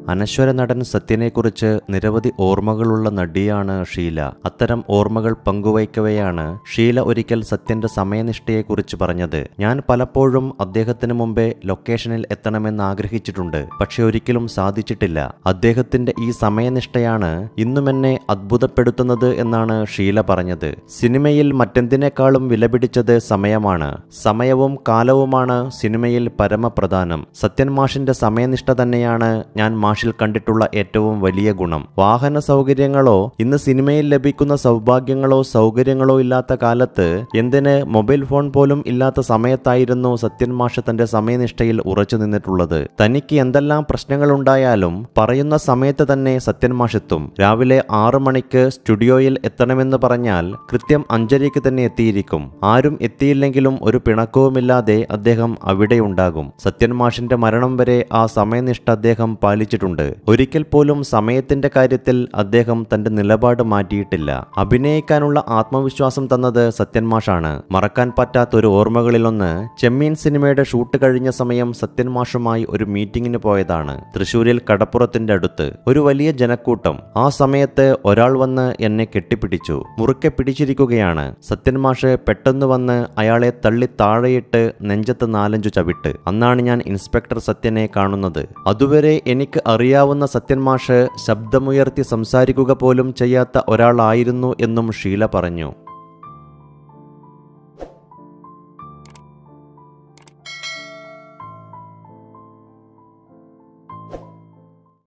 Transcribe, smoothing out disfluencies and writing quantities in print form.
അനശ്വര നടൻ സത്യനെക്കുറിച്ച് നിരവധി ഓർമ്മകളുള്ള നടിയാണ് ഷീല. അത്തരം ഓർമ്മകൾ പങ്കുവയ്ക്കവെയാണ് ഷീല ഒരിക്കൽ സത്യന്റെ സമയനിഷ്ഠയെക്കുറിച്ച് പറഞ്ഞത്. ഞാൻ പലപ്പോഴും അദ്ദേഹത്തിന് മുമ്പേ ലൊക്കേഷനിൽ എത്തണമെന്ന് ആഗ്രഹിച്ചിട്ടുണ്ട്, പക്ഷെ ഒരിക്കലും സാധിച്ചിട്ടില്ല. അദ്ദേഹത്തിന്റെ ഈ സമയനിഷ്ഠയാണ് ഇന്നും എന്നെ അത്ഭുതപ്പെടുത്തുന്നത് എന്നാണ് ഷീല പറഞ്ഞത്. സിനിമയിൽ മറ്റെന്തിനേക്കാളും വിലപിടിച്ചത് സമയമാണ്. സമയവും കാലവുമാണ് സിനിമയിൽ പരമപ്രധാനം. സത്യൻ മാഷിന്റെ സമയനിഷ്ഠ തന്നെയാണ് ഞാൻ മാഷിൽ കണ്ടിട്ടുള്ള ഏറ്റവും വലിയ ഗുണം. വാഹന സൗകര്യങ്ങളോ ഇന്ന് സിനിമയിൽ ലഭിക്കുന്ന സൗഭാഗ്യങ്ങളോ സൗകര്യങ്ങളോ ഇല്ലാത്ത കാലത്ത്, എന്തിന് മൊബൈൽ ഫോൺ പോലും ഇല്ലാത്ത സമയത്തായിരുന്നു സത്യൻ മാഷ് തന്റെ സമയനിഷ്ഠയിൽ ഉറച്ചു നിന്നിട്ടുള്ളത്. തനിക്ക് എന്തെല്ലാം പ്രശ്നങ്ങളുണ്ടായാലും പറയുന്ന സമയത്ത് തന്നെ സത്യൻ മാഷ് എത്തും. രാവിലെ 6 മണിക്ക് സ്റ്റുഡിയോയിൽ എത്തണമെന്ന് പറഞ്ഞാൽ കൃത്യം 5:30 തന്നെ എത്തിയിരിക്കും. ആരും എത്തിയില്ലെങ്കിലും ഒരു പിണക്കവുമില്ലാതെ അദ്ദേഹം അവിടെയുണ്ടാകും. സത്യൻ മാഷിന്റെ മരണം വരെ ആ സമയനിഷ്ഠ അദ്ദേഹം പാലിച്ചിട്ടുണ്ട്. ഒരിക്കൽ പോലും സമയത്തിന്റെ കാര്യത്തിൽ അദ്ദേഹം തന്റെ നിലപാട് മാറ്റിയിട്ടില്ല. അഭിനയിക്കാനുള്ള ആത്മവിശ്വാസം തന്നത് സത്യൻ മാഷാണ്. മറക്കാൻ പറ്റാത്ത ഒരു ഓർമ്മകളിലൊന്ന്, ചെമ്മീൻ സിനിമയുടെ ഷൂട്ട് കഴിഞ്ഞ സമയം സത്യൻ മാഷുമായി ഒരു മീറ്റിംഗിന് പോയതാണ്. തൃശൂരിൽ കടപ്പുറത്തിന്റെ അടുത്ത് ഒരു വലിയ ജനക്കൂട്ടം. ആ സമയത്ത് ഒരാൾ വന്ന് എന്നെ കെട്ടിപ്പിടിച്ചു. മുറുക്കെ പിടിച്ചിരിക്കുകയാണ്. സത്യൻ മാഷ് പെട്ടെന്ന് വന്ന് അയാളെ തള്ളി താഴെയിട്ട് നെഞ്ചത്ത് 4-5 ചവിട്ട്. അന്നാണ് ഞാൻ ഇൻസ്പെക്ടർ സത്യനെ കാണുന്നത്. അതുവരെ എനിക്ക് അറിയാവുന്ന സത്യൻ മാഷ് ശബ്ദമുയർത്തി സംസാരിക്കുക പോലും ചെയ്യാത്ത ഒരാളായിരുന്നു എന്നും ഷീല പറഞ്ഞു.